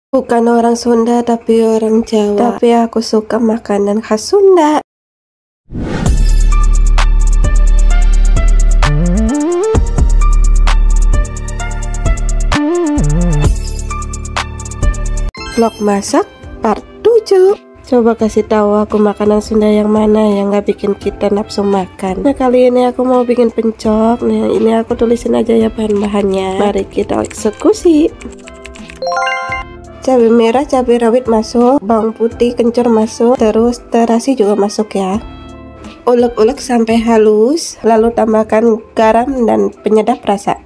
Bukan orang Sunda tapi orang Jawa. Tapi aku suka makanan khas Sunda. Vlog masak part 7. Coba kasih tahu aku makanan Sunda yang mana yang nggak bikin kita nafsu makan. Nah, kali ini aku mau bikin pencok. Nah, ini aku tulisin aja ya bahan-bahannya. Mari kita eksekusi. Cabai merah, cabai rawit masuk, bawang putih kencur masuk, terus terasi juga masuk ya. Ulek-ulek sampai halus, lalu tambahkan garam dan penyedap rasa.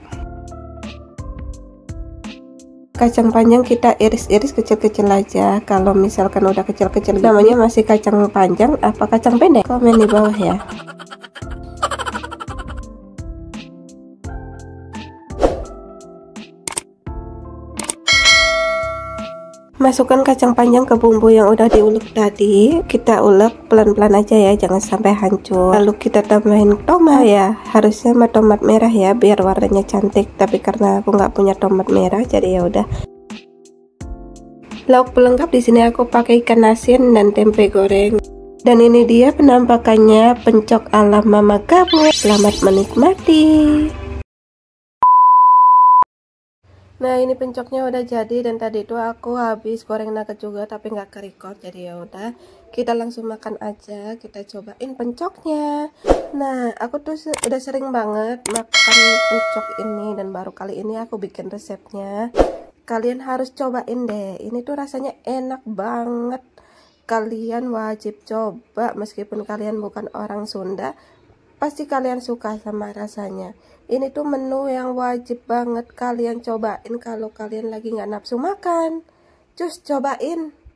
Kacang panjang kita iris-iris kecil-kecil aja. Kalau misalkan udah kecil-kecil namanya masih kacang panjang apa kacang pendek, komen di bawah ya. Masukkan kacang panjang ke bumbu yang udah diulek tadi. Kita ulek pelan-pelan aja ya, jangan sampai hancur. Lalu kita tambahin tomat ya, harusnya sama tomat merah ya biar warnanya cantik. Tapi karena aku nggak punya tomat merah, jadi ya udah. Lauk pelengkap di sini aku pakai ikan asin dan tempe goreng. Dan ini dia penampakannya pencok ala Mama Gabung. Selamat menikmati. Nah, ini pencoknya udah jadi dan tadi itu aku habis goreng nugget juga tapi nggak kerekord, jadi ya udah kita langsung makan aja. Kita cobain pencoknya. Nah, aku tuh udah sering banget makan pencok ini dan baru kali ini aku bikin resepnya. Kalian harus cobain deh. Ini tuh rasanya enak banget. Kalian wajib coba meskipun kalian bukan orang Sunda. Pasti kalian suka sama rasanya. Ini tuh menu yang wajib banget kalian cobain kalau kalian lagi nggak nafsu makan. Cus, cobain.